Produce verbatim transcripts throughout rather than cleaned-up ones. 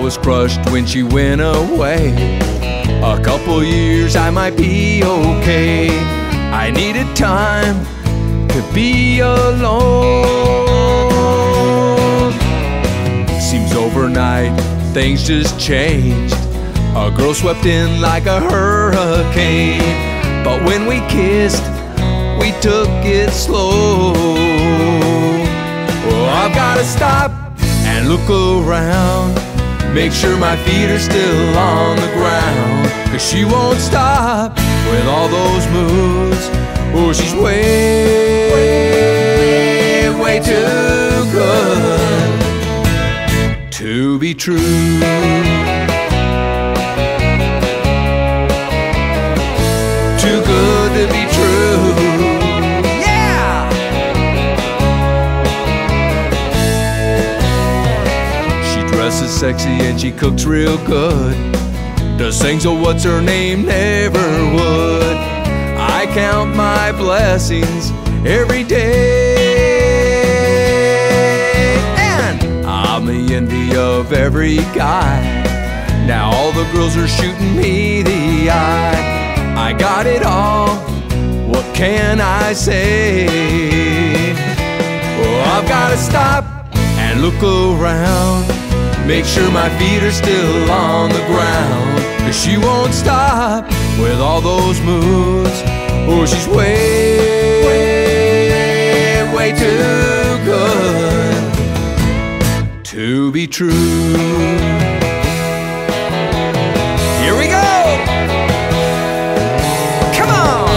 was crushed when she went away. A couple years I might be okay. I needed time to be alone. Seems overnight things just changed. A girl swept in like a hurricane. But when we kissed, we took it slow. Oh, I've gotta stop and look around, make sure my feet are still on the ground. Cause she won't stop with all those moves. Oh, she's way, way, way too good to be true. Too good to be true. Yeah! She dresses sexy and she cooks real good. Does things oh what's her name never would. I count my blessings every day, and I'm the envy of every guy. Now all the girls are shooting me the eye. I got it all, what can I say? Oh, I've gotta stop and look around, make sure my feet are still on the ground. Cause she won't stop with all those moves. Oh, she's way, way, way too good to be true. Here we go! Come on!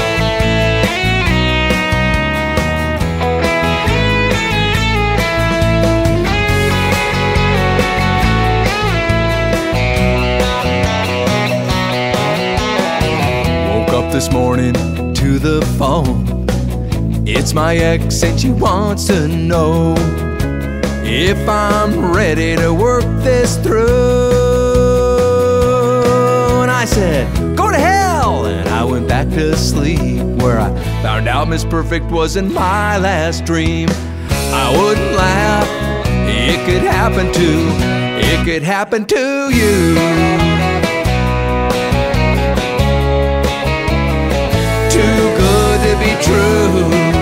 Woke up this morning to the phone. It's my ex and she wants to know if I'm ready to work this through. And I said, go to hell! And I went back to sleep, where I found out Miss Perfect wasn't my last dream. I wouldn't laugh, it could happen to, it could happen to you. Too good to be true.